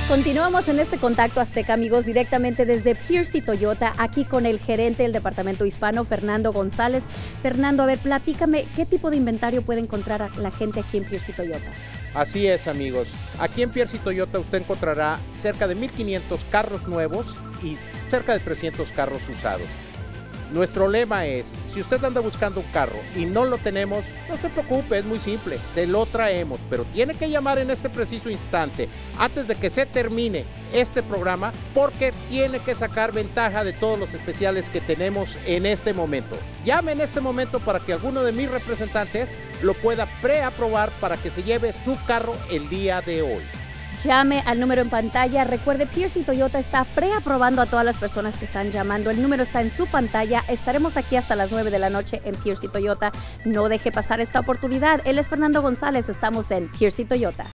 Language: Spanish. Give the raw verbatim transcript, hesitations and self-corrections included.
Continuamos en este Contacto Azteca, amigos, directamente desde Piercy Toyota, aquí con el gerente del departamento hispano, Fernando González. Fernando, a ver, platícame, ¿qué tipo de inventario puede encontrar a la gente aquí en Piercy Toyota? Así es, amigos. Aquí en Piercy Toyota usted encontrará cerca de mil quinientos carros nuevos y cerca de trescientos carros usados. Nuestro lema es, si usted anda buscando un carro y no lo tenemos, no se preocupe, es muy simple, se lo traemos, pero tiene que llamar en este preciso instante, antes de que se termine este programa, porque tiene que sacar ventaja de todos los especiales que tenemos en este momento. Llame en este momento para que alguno de mis representantes lo pueda preaprobar para que se lleve su carro el día de hoy. Llame al número en pantalla. Recuerde, Piercy Toyota está preaprobando a todas las personas que están llamando. El número está en su pantalla. Estaremos aquí hasta las nueve de la noche en Piercy Toyota. No deje pasar esta oportunidad. Él es Fernando González. Estamos en Piercy Toyota.